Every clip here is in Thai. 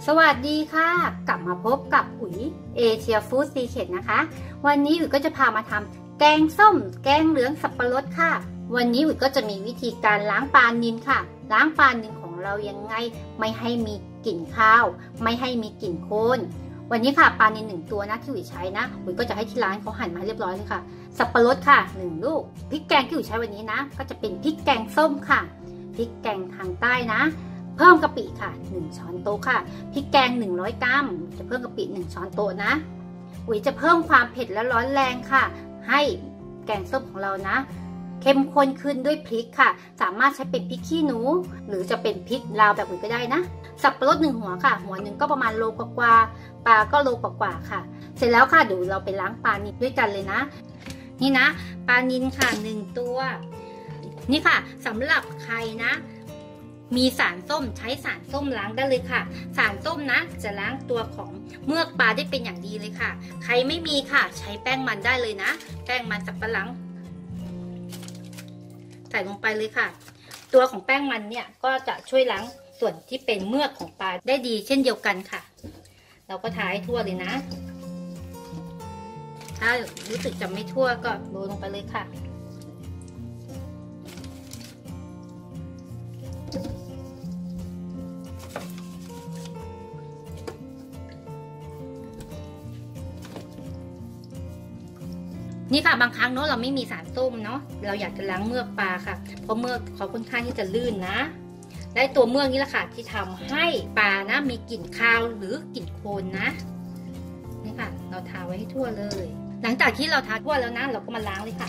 สวัสดีค่ะกลับมาพบกับอุ๋ยเอเชียฟู้ดซีเคร็ตนะคะวันนี้อุ๋ยก็จะพามาทำแกงส้มแกงเหลืองสับปะรดค่ะวันนี้อุ๋ยก็จะมีวิธีการล้างปลานิลค่ะล้างปลานิลของเรายังไงไม่ให้มีกลิ่นคาวไม่ให้มีกลิ่นโคลนวันนี้ค่ะปลานิล1 ตัวนะที่อุ๋ยใช้นะอุ๋ยก็จะให้ที่ร้านเขาหั่นมาเรียบร้อยเลยค่ะสับปะรดค่ะ1 ลูกพริกแกงที่อุ๋ยใช้วันนี้นะก็จะเป็นพริกแกงส้มค่ะพริกแกงทางใต้นะเพิ่มกะปิค่ะ1 ช้อนโต๊ะค่ะพริกแกง100 กรัมจะเพิ่มกะปิ1 ช้อนโต๊ะนะอุ๋ยจะเพิ่มความเผ็ดและร้อนแรงค่ะให้แกงส้มของเรานะเข้มข้นขึ้นด้วยพริกค่ะสามารถใช้เป็นพริกขี้หนูหรือจะเป็นพริกลาวแบบอุ๋ยก็ได้นะสับปะรด1 หัวค่ะหัวหนึ่งก็ประมาณโลกว่าปลาก็โลกว่าค่ะเสร็จแล้วค่ะเดี๋ยวเราไปล้างปลานิลด้วยกันเลยนะนี่นะปลานิลค่ะ1 ตัวนี่ค่ะสำหรับใครนะมีสารส้มใช้สารส้มล้างได้เลยค่ะสารส้มนะจะล้างตัวของเมือกปลาได้เป็นอย่างดีเลยค่ะใครไม่มีค่ะใช้แป้งมันได้เลยนะแป้งมันสับปะหลังใส่ลงไปเลยค่ะตัวของแป้งมันเนี่ยก็จะช่วยล้างส่วนที่เป็นเมือกของปลาได้ดีเช่นเดียวกันค่ะเราก็ทาให้ทั่วเลยนะถ้ารู้สึกจะไม่ทั่วก็โรยลงไปเลยค่ะนี่ค่ะบางครั้งเนาะเราไม่มีสารส้มเนาะเราอยากจะล้างเมือกปลาค่ะเพราะเมือกเขาค่อนข้างที่จะลื่นนะได้ตัวเมือกนี่แหละค่ะที่ทำให้ปลานะมีกลิ่นคาวหรือกลิ่นโคลนนะนี่ค่ะเราทาไว้ให้ทั่วเลยหลังจากที่เราทาทั่วแล้วนะเราก็มาล้างเลยค่ะ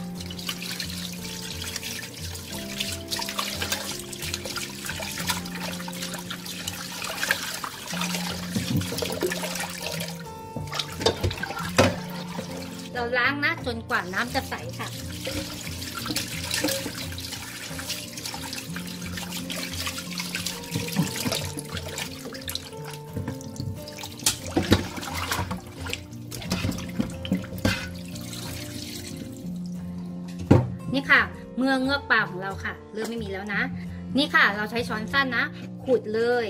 เราล้างนะจนกว่าน้ำจะใสค่ะนี่ค่ะเมื่อเงือกปลาของเราค่ะเริ่มไม่มีแล้วนะนี่ค่ะเราใช้ช้อนสั้นนะขูดเลย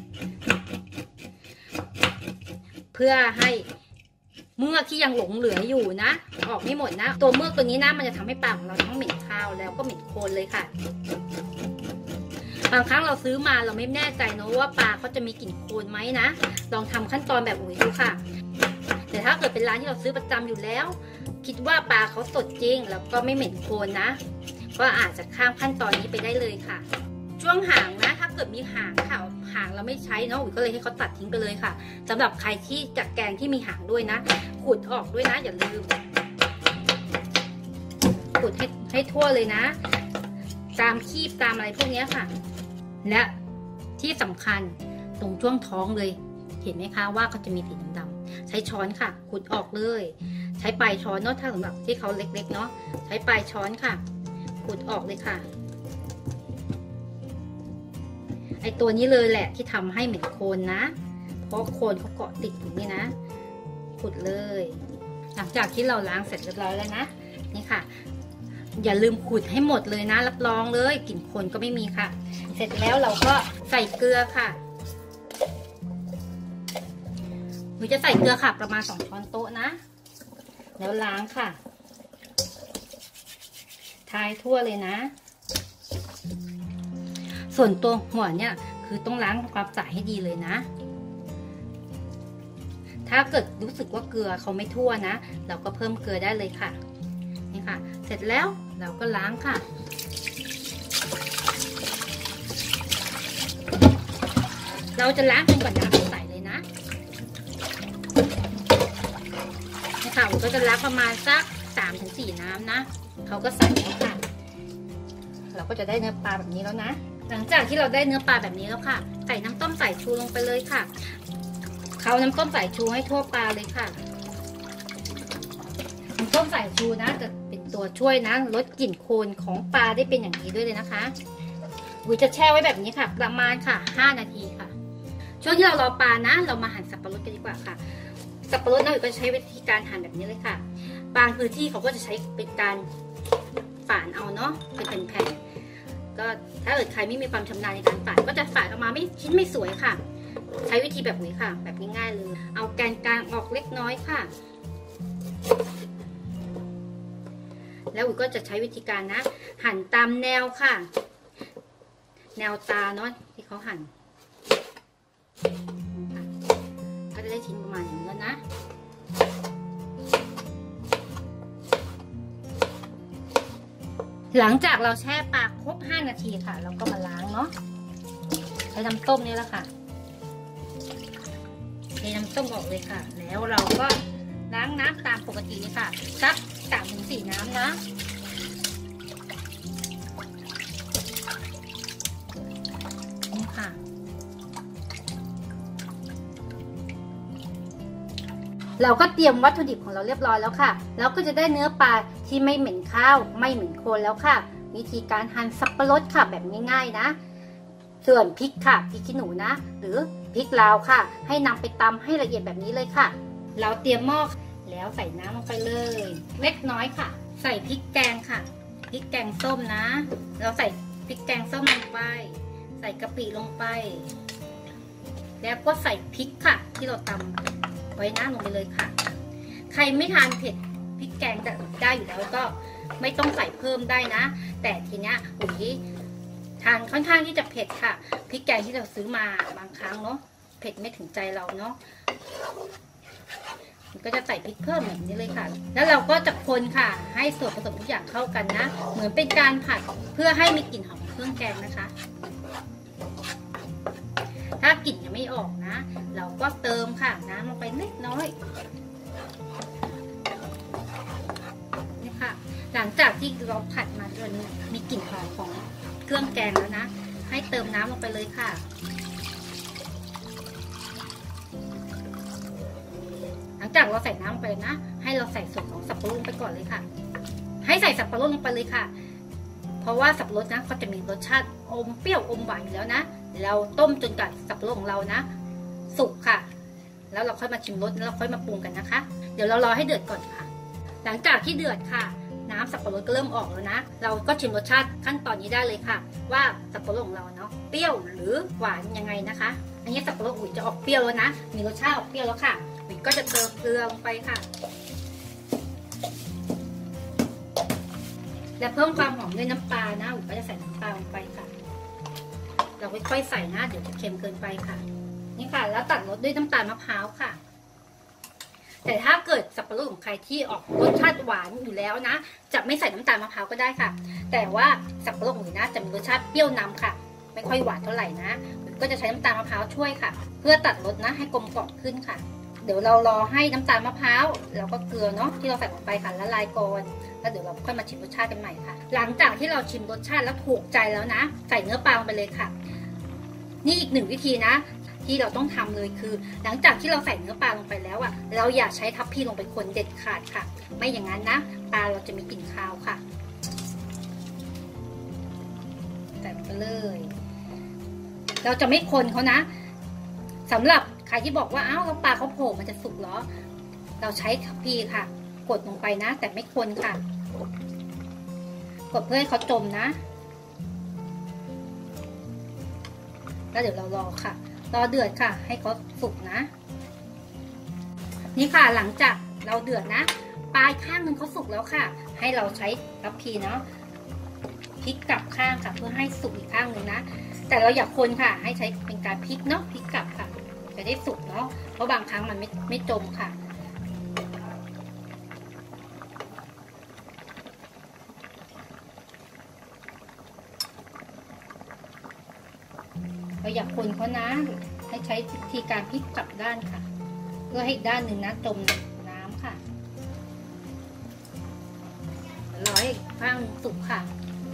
เพื่อให้เมือกที่ยังหลงเหลืออยู่นะออกไม่หมดนะตัวเมือกตัวนี้นะมันจะทำให้ปลาของเราทั้งเหม็นคาวแล้วก็เหม็นโคลนเลยค่ะบางครั้งเราซื้อมาเราไม่แน่ใจนะว่าปลาเขาจะมีกลิ่นโคลนไหมนะลองทำขั้นตอนแบบอุ๋ยดูค่ะแต่ถ้าเกิดเป็นร้านที่เราซื้อประจำอยู่แล้วคิดว่าปลาเขาสดจริงแล้วก็ไม่เหม็นโคลนนะก็อาจจะข้ามขั้นตอนนี้ไปได้เลยค่ะช่วงหางนะถ้าเกิดมีหางค่ะหางเราไม่ใช้เนาะอุ๋ยก็เลยให้เขาตัดทิ้งไปเลยค่ะสำหรับใครที่จัดแกงที่มีหางด้วยนะขูดออกด้วยนะอย่าลืมขูดให้ทั่วเลยนะตามคีบตามอะไรพวกนี้ค่ะและที่สำคัญตรงช่วงท้องเลยเห็นไหมคะว่าเขาจะมีสีดำๆใช้ช้อนค่ะขูดออกเลยใช้ปลายช้อนเนาะถ้าสำหรับที่เขาเล็กๆเนาะใช้ปลายช้อนค่ะขูดออกเลยค่ะไอตัวนี้เลยแหละที่ทำให้เหม็นโคลนนะเพราะโคลนเขาเกาะติดอยู่นี่นะขุดเลยหลังจากที่เราล้างเสร็จเรียบร้อยแล้วนะนี่ค่ะอย่าลืมขุดให้หมดเลยนะรับรองเลยกลิ่นโคลนก็ไม่มีค่ะเสร็จแล้วเราก็ใส่เกลือค่ะหนูจะใส่เกลือค่ะประมาณ2 ช้อนโต๊ะนะแล้วล้างค่ะทายทั่วเลยนะส่วนตัวหัวเนี่ยคือต้องล้างความสะอาดให้ดีเลยนะถ้าเกิดรู้สึกว่าเกลือเขาไม่ทั่วนะเราก็เพิ่มเกลือได้เลยค่ะนี่ค่ะเสร็จแล้วเราก็ล้างค่ะเราจะล้างจนกว่าน้ำจะใสเลยนะนี่ค่ะผมก็จะล้างประมาณสัก3-4 น้ำนะเขาก็ใสแล้วค่ะเราก็จะได้เนื้อปลาแบบนี้แล้วนะหลังจากที่เราได้เนื้อปลาแบบนี้แล้วค่ะใส่น้ำต้มสายชูลงไปเลยค่ะเขาน้ำต้มสายชูให้ทั่วปลาเลยค่ะน้ำต้มสายชูนะจะเป็นตัวช่วยนะลดกลิ่นโคลนของปลาได้เป็นอย่างดีด้วยเลยนะคะอุ๋ยจะแช่ไว้แบบนี้ค่ะประมาณค่ะ5 นาทีค่ะช่วงที่เรารอปลานะเรามาหั่นสับปะรดกันดีกว่าค่ะสับปะรดนะอุ๋ยก็ใช้วิธีการหั่นแบบนี้เลยค่ะบางพื้นที่เขาก็จะใช้เป็นการฝานเอาเนาะเป็นแผ่นก็ถ้าเกิดใครไม่มีความชำนาญในการฝานก็จะฝานออกมาชิ้นไม่สวยค่ะใช้วิธีแบบนี้ค่ะแบบง่ายๆเลยเอาแกนกลางออกเล็กน้อยค่ะแล้วอุ๋ยก็จะใช้วิธีการนะหั่นตามแนวค่ะแนวตาเนาะที่เขาหั่นก็จะได้ชิ้นประมาณอย่างนี้แล้วนะหลังจากเราแช่ปลาครบ5 นาทีค่ะเราก็มาล้างเนาะใช้น้ำต้มนี่แหละค่ะเทน้ำต้มออกเลยค่ะแล้วเราก็ล้างน้ำตามปกติเลยค่ะสัก3-4 น้ำนะนี่ค่ะเราก็เตรียมวัตถุดิบของเราเรียบร้อยแล้วค่ะเราก็จะได้เนื้อปลาที่ไม่เหม็นข้าวไม่เหม็นโคลนแล้วค่ะวิธีการหั่นสับปะรดค่ะแบบง่ายๆนะส่วนพริกค่ะพริกขี้หนูนะหรือพริกลาวค่ะให้นำไปตำให้ละเอียดแบบนี้เลยค่ะเราเตรียมหม้อแล้วใส่น้ำลงไปเลยเล็กน้อยค่ะใส่พริกแกงค่ะพริกแกงส้มนะเราใส่พริกแกงส้มลงไปใส่กะปิลงไปแล้วก็ใส่พริกค่ะที่เราตำไว้น้ำลงไปเลยค่ะใครไม่ทานเผ็ดพริกแกงได้อยู่แล้วก็ไม่ต้องใส่เพิ่มได้นะแต่ทีเนี้ยอุ๋ยทานค่อนข้างที่จะเผ็ดค่ะพริกแกงที่เราซื้อมาบางครั้งเนาะเผ็ดไม่ถึงใจเราเนาะก็จะใส่พริกเพิ่มแบบนี้เลยค่ะแล้วเราก็จะคนค่ะให้ส่วนผสมทุกอย่างเข้ากันนะเหมือนเป็นการผัดเพื่อให้มีกลิ่นหอมเครื่องแกงนะคะถ้ากลิ่นยังไม่ออกนะเราก็เติมค่ะน้ำลงไปเล็กน้อยนี่ค่ะหลังจากที่เราผัดมาจนมีกลิ่นหอมของเครื่องแกงแล้วนะให้เติมน้ำลงไปเลยค่ะหลังจากเราใส่น้ำไปนะให้เราใส่ส่วนของสับปะรดไปก่อนเลยค่ะให้ใส่สับปะรดลงไปเลยค่ะเพราะว่าสับปะรดนะเขาจะมีรสชาติอมเปรี้ยวอมหวานอยู่แล้วนะเราต้มจนกว่าสับปะรดของเรานะสุกค่ะแล้วเราค่อยมาชิมรสแล้วเราค่อยมาปรุงกันนะคะเดี๋ยวเรารอให้เดือดก่อนค่ะหลังจากที่เดือดค่ะน้ำสับปะรดก็เริ่มออกแล้วนะเราก็ชิมรสชาติขั้นตอนนี้ได้เลยค่ะว่าสับปะรดของเราเนาะเปรี้ยวหรือหวานยังไงนะคะอันนี้สับปะรดอุ๋ยจะออกเปรี้ยวแล้วนะมีรสชาติออกเปรี้ยวแล้วค่ะอุ๋ยก็จะเติมเกลือลงไปค่ะและเพิ่มความหอมด้วยน้ำปลานะอุ๋ยก็จะใส่น้ำปลาลงไปค่ะเราค่อยๆใส่นะเดี๋ยวจะเค็มเกินไปค่ะนี่ค่ะแล้วตัดรสด้วยน้ำตาลมะพร้าวค่ะแต่ถ้าเกิดสับปะรดของใครที่ออกรสชาติหวานอยู่แล้วนะจะไม่ใส่น้ำตาลมะพร้าวก็ได้ค่ะแต่ว่าสับปะรดของหนูนะจะมีรสชาติเปรี้ยวนำค่ะไม่ค่อยหวานเท่าไหร่นะก็จะใช้น้ำตาลมะพร้าวช่วยค่ะเพื่อตัดรสนะให้กลมกล่อมขึ้นค่ะเดี๋ยวเรารอให้น้ำตาลมะพร้าวแล้วก็เกลือเนาะที่เราใส่ลงไปค่ะละลายก่อนแล้วเดี๋ยวเราค่อยมาชิมรสชาติกันใหม่ค่ะหลังจากที่เราชิมรสชาติแล้วถูกใจแล้วนะใส่เนื้อปลาลงไปเลยค่ะนี่อีกหนึ่งวิธีนะที่เราต้องทำเลยคือหลังจากที่เราใส่เนื้อปลาลงไปแล้วอ่ะเราอย่าใช้ทัพพีลงไปคนเด็ดขาดค่ะไม่อย่างนั้นนะปลาเราจะมีกลิ่นคาวค่ะใส่ไปเลยเราจะไม่คนเขานะสำหรับใครที่บอกว่าอ้าวปลาเขาโผล่มันจะสุกเหรอเราใช้ทัพพีค่ะกดลงไปนะแต่ไม่คนค่ะกดเพื่อให้เขาจมนะแล้วเดี๋ยวเรารอค่ะรอเดือดค่ะให้เขาสุกนะนี่ค่ะหลังจากเราเดือดนะปลายข้างนึงเขาสุกแล้วค่ะให้เราใช้ทัพพีเนาะพลิกกลับข้างค่ะเพื่อให้สุกอีกข้างนึงนะแต่เราอย่าคนค่ะให้ใช้เป็นการพลิกเนาะพลิกกลับค่ะจะได้สุกเนาะเพราะบางครั้งมันไม่จมค่ะเราอย่าคนเขานะให้ใช้วิธีการพลิกกลับด้านค่ะเพื่อให้อีกด้านหนึ่งนะจมน้ำค่ะรอให้ข้างสุกค่ะ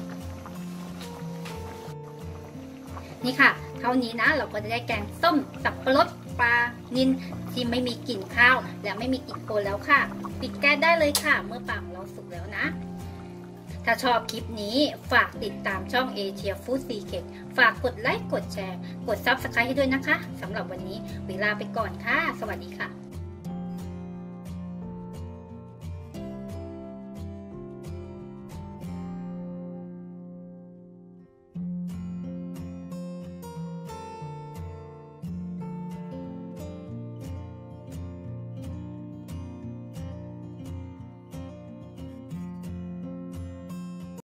นี่ค่ะเท่านี้นะเราก็จะได้แกงส้มสับปะรดปลานิลที่ไม่มีกลิ่นข้าวและไม่มีกลิ่นโคลนแล้วค่ะปิดแก๊สได้เลยค่ะเมื่อปลาของเราสุกแล้วนะถ้าชอบคลิปนี้ฝากติดตามช่อง Asia Food Secret ฝากกดไลค์กดแชร์กด Subscribe ให้ด้วยนะคะสำหรับวันนี้เวลาไปก่อนค่ะสวัสดีค่ะ